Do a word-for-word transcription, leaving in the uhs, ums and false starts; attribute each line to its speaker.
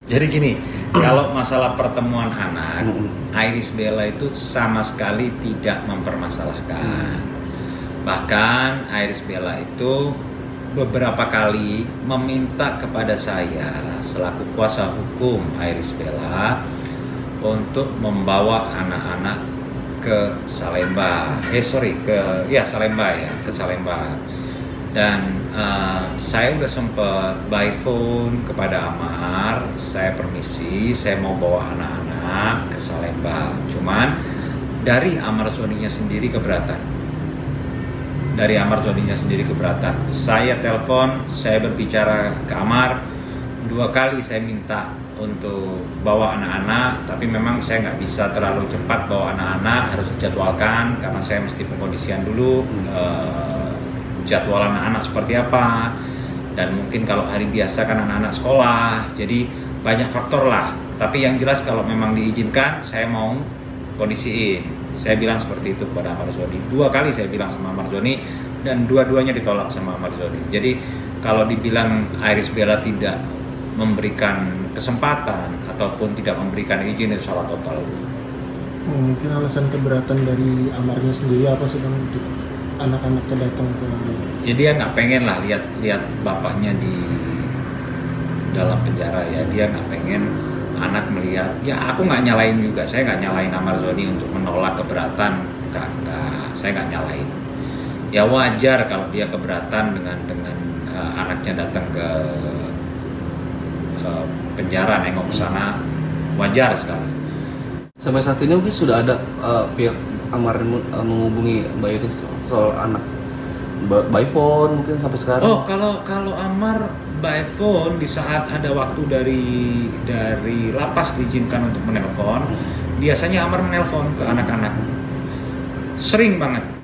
Speaker 1: Jadi gini, kalau masalah pertemuan anak, Irish Bella itu sama sekali tidak mempermasalahkan. Bahkan Irish Bella itu beberapa kali meminta kepada saya selaku kuasa hukum Irish Bella untuk membawa anak-anak ke Salemba. Eh sorry, ke ya Salemba ya, ke Salemba. Dan uh, saya udah sempet by phone kepada Amar, saya permisi, saya mau bawa anak-anak ke Salemba. Cuman dari Amar Zoninya sendiri keberatan. Dari Amar Zoninya sendiri keberatan. Saya telepon, saya berbicara ke Amar, dua kali saya minta untuk bawa anak-anak, tapi memang saya nggak bisa terlalu cepat bawa anak-anak, harus dijadwalkan karena saya mesti pengkondisian dulu. Hmm. Uh, jadwal anak-anak seperti apa, dan mungkin kalau hari biasa kan anak-anak sekolah, jadi banyak faktor lah. Tapi yang jelas kalau memang diizinkan, saya mau kondisiin. Saya bilang seperti itu kepada Amar Zoni. Dua kali saya bilang sama Amar Zoni, dan dua-duanya ditolak sama Amar Zoni. Jadi kalau dibilang Irish Bella tidak memberikan kesempatan ataupun tidak memberikan izin, itu salah total.
Speaker 2: Mungkin alasan keberatan dari Amarnya sendiri apa sih Bang? Anak-anaknya datang ke,
Speaker 1: jadi dia nggak pengen lah lihat lihat bapaknya di dalam penjara ya. Dia nggak pengen anak melihat. Ya aku nggak nyalain juga, saya nggak nyalain Amar Zoni untuk menolak keberatan, nggak nggak saya nggak nyalain. Ya wajar kalau dia keberatan dengan dengan uh, anaknya datang ke uh, penjara, nengok ke sana, wajar sekali.
Speaker 3: Sampai saat ini mungkin sudah ada uh, pihak Amar uh, menghubungi Mbak Iris soal anak by phone mungkin sampai sekarang.
Speaker 1: Oh, kalau kalau Amar by phone di saat ada waktu dari dari lapas diizinkan untuk menelpon, hmm. biasanya Amar menelpon ke anak-anak. Sering banget.